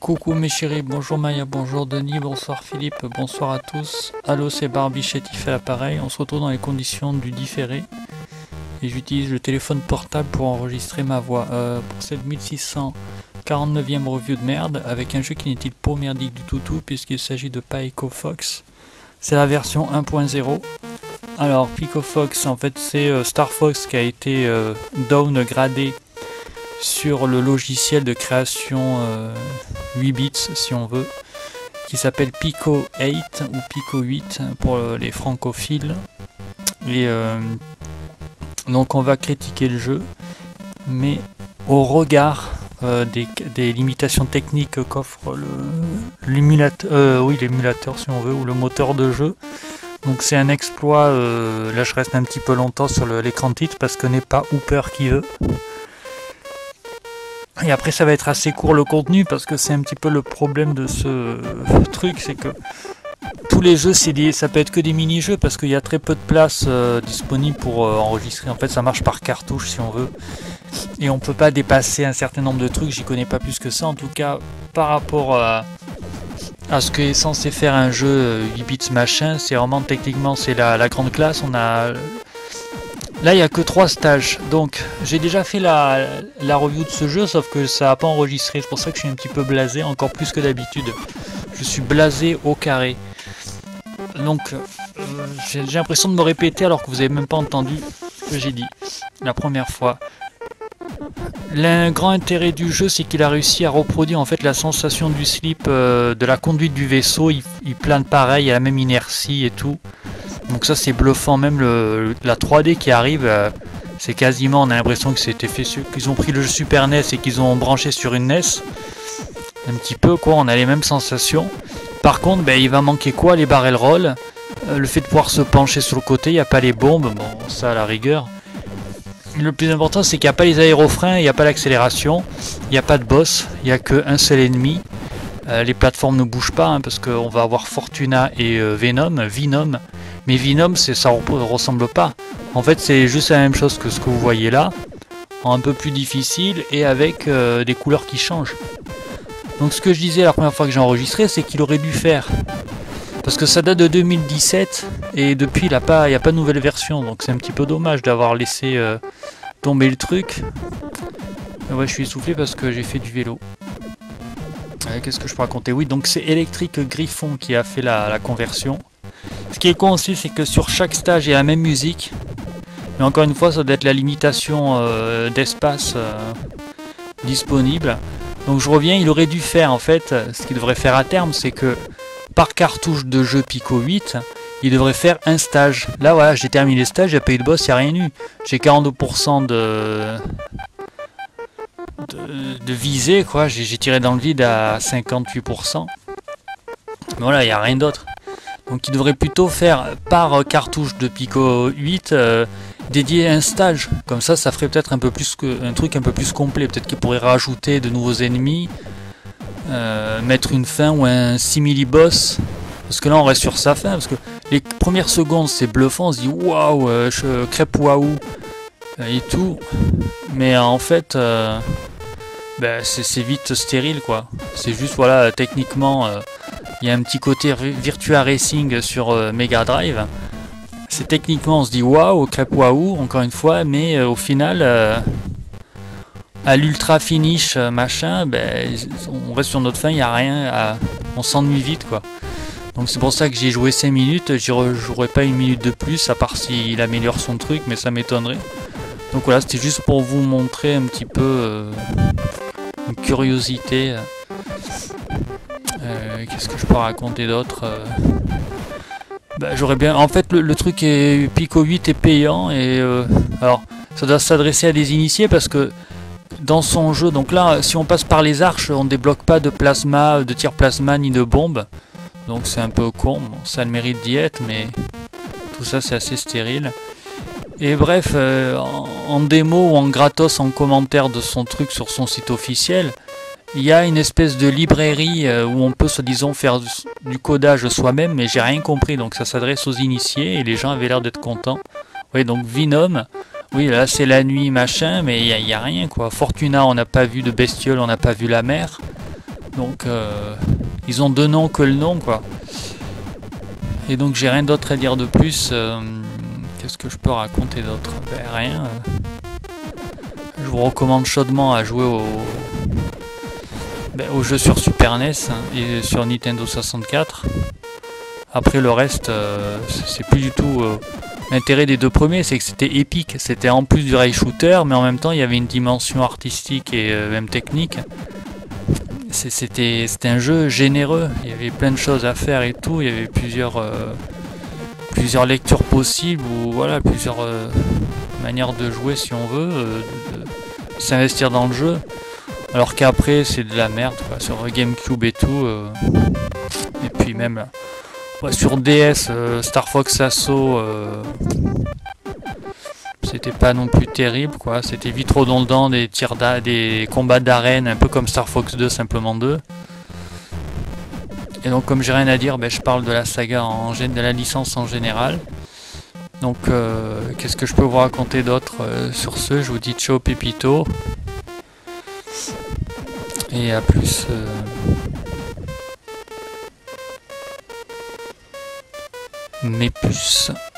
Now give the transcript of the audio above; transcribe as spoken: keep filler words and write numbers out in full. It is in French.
Coucou mes chéris, bonjour Maya, bonjour Denis, bonsoir Philippe, bonsoir à tous. Allo, c'est Barbichette qui fait l'appareil. On se retrouve dans les conditions du différé. Et j'utilise le téléphone portable pour enregistrer ma voix. Euh, pour cette mille six cent quarante-neuvième review de merde, avec un jeu qui n'est-il pas merdique du tout tout, puisqu'il s'agit de Pico Fox. C'est la version un point zéro. Alors, Pico Fox, en fait, c'est euh, Star Fox qui a été euh, downgradé sur le logiciel de création euh, huit bits si on veut, qui s'appelle Pico huit ou Pico huit pour les francophiles. Et euh, donc on va critiquer le jeu, mais au regard euh, des, des limitations techniques qu'offre l'émulateur, euh, oui l'émulateur si on veut, ou le moteur de jeu. Donc c'est un exploit, euh, là je reste un petit peu longtemps sur l'écran de titre parce que n'est pas Hooper qui veut. Et après ça va être assez court le contenu parce que c'est un petit peu le problème de ce truc, c'est que tous les jeux c'est des, ça peut être que des mini-jeux parce qu'il y a très peu de place euh, disponible pour euh, enregistrer. En fait ça marche par cartouche si on veut. Et on peut pas dépasser un certain nombre de trucs, j'y connais pas plus que ça. En tout cas par rapport à, à ce que est censé faire un jeu huit bits machin, c'est vraiment techniquement c'est la, la grande classe. On a... Là il n'y a que trois stages, donc j'ai déjà fait la, la review de ce jeu, sauf que ça n'a pas enregistré, c'est pour ça que je suis un petit peu blasé, encore plus que d'habitude. Je suis blasé au carré. Donc euh, j'ai l'impression de me répéter alors que vous n'avez même pas entendu ce que j'ai dit la première fois. Le grand intérêt du jeu, c'est qu'il a réussi à reproduire en fait la sensation du slip, euh, de la conduite du vaisseau, il, il plane pareil, il a la même inertie et tout. Donc ça c'est bluffant, même le, la trois D qui arrive, euh, c'est quasiment, on a l'impression que c'était fait, qu'ils ont pris le Super N E S et qu'ils ont branché sur une N E S. Un petit peu quoi, on a les mêmes sensations. Par contre, ben, il va manquer quoi? Les barrel roll, euh, le fait de pouvoir se pencher sur le côté, il n'y a pas les bombes, bon ça à la rigueur. Le plus important c'est qu'il n'y a pas les aérofreins, il n'y a pas l'accélération, il n'y a pas de boss, il n'y a qu'un seul ennemi. Euh, les plateformes ne bougent pas hein, parce qu'on va avoir Fortuna et euh, Venom, Venom. Mais Venom, ça ne ressemble pas. En fait, c'est juste la même chose que ce que vous voyez là, en un peu plus difficile et avec euh, des couleurs qui changent. Donc ce que je disais la première fois que j'ai enregistré, c'est qu'il aurait dû faire. Parce que ça date de deux mille dix-sept et depuis il n'y a, pas, a pas de nouvelle version. Donc c'est un petit peu dommage d'avoir laissé euh, tomber le truc. Et ouais, je suis essoufflé parce que j'ai fait du vélo. Euh, Qu'est-ce que je peux raconter? Oui, donc c'est Electric Griffon qui a fait la, la conversion. Ce qui est con aussi, c'est que sur chaque stage, il y a la même musique. Mais encore une fois, ça doit être la limitation euh, d'espace euh, disponible. Donc je reviens, il aurait dû faire, en fait, ce qu'il devrait faire à terme, c'est que par cartouche de jeu Pico huit, il devrait faire un stage. Là, voilà, j'ai terminé le stage, il n'y a pas eu de boss, il n'y a rien eu. J'ai quarante-deux pour cent de... de, de visée, quoi. J'ai tiré dans le vide à cinquante-huit pour cent. Mais voilà, il n'y a rien d'autre. Donc il devrait plutôt faire par cartouche de Pico huit euh, dédié à un stage. Comme ça, ça ferait peut-être un peu plus que un truc un peu plus complet. Peut-être qu'il pourrait rajouter de nouveaux ennemis, euh, mettre une fin ou un simili-boss. Parce que là, on reste sur sa fin. Parce que les premières secondes, c'est bluffant. On se dit waouh, euh, je crêpe waouh et tout. Mais en fait, euh, ben, c'est vite stérile quoi. C'est juste voilà, techniquement. Euh, Il y a un petit côté Virtua Racing sur euh, Mega Drive. C'est techniquement, on se dit waouh, crêpe waouh, encore une fois, mais euh, au final, euh, à l'ultra finish euh, machin, ben, on reste sur notre fin, il n'y a rien, à, on s'ennuie vite quoi. Donc c'est pour ça que j'ai joué cinq minutes, j'y rejouerai pas une minute de plus, à part s'il améliore son truc, mais ça m'étonnerait. Donc voilà, c'était juste pour vous montrer un petit peu euh, une curiosité. Euh, Euh, Qu'est-ce que je peux raconter d'autre euh... bah, j'aurais bien. En fait, le, le truc est Pico huit est payant et euh... alors ça doit s'adresser à des initiés parce que dans son jeu, donc là, si on passe par les arches, on débloque pas de plasma, de tir plasma ni de bombe. Donc c'est un peu con. Bon, ça a le mérite d'y être, mais tout ça c'est assez stérile. Et bref, euh, en, en démo ou en gratos, en commentaire de son truc sur son site officiel. Il y a une espèce de librairie euh, où on peut, soi-disant, faire du, du codage soi-même, mais j'ai rien compris, donc ça s'adresse aux initiés, et les gens avaient l'air d'être contents. Oui, donc Venom, oui, là c'est la nuit, machin, mais il n'y a, a rien, quoi. Fortuna, on n'a pas vu de bestiole, on n'a pas vu la mer. Donc euh, ils ont deux noms que le nom, quoi. Et donc j'ai rien d'autre à dire de plus. Euh, Qu'est-ce que je peux raconter d'autre? Ben rien. Je vous recommande chaudement à jouer au, ben, au jeu sur Super N E S et sur Nintendo soixante-quatre. Après le reste, euh, c'est plus du tout... Euh, l'intérêt des deux premiers, c'est que c'était épique. C'était en plus du rail shooter, mais en même temps il y avait une dimension artistique et euh, même technique. C'était un jeu généreux. Il y avait plein de choses à faire et tout. Il y avait plusieurs... Euh, plusieurs lectures possibles ou voilà plusieurs euh, manières de jouer si on veut, euh, de, de s'investir dans le jeu, alors qu'après c'est de la merde quoi, sur GameCube et tout, euh, et puis même ouais, sur D S, euh, Star Fox Assault, euh, c'était pas non plus terrible quoi, c'était vite redondant, des tirs des combats d'arène un peu comme Star Fox deux, simplement deux. Et donc comme j'ai rien à dire, ben, je parle de la saga, en, de la licence en général. Donc euh, qu'est-ce que je peux vous raconter d'autre euh, sur ce? Je vous dis ciao Pépito. Et à plus. Euh... Mes puces.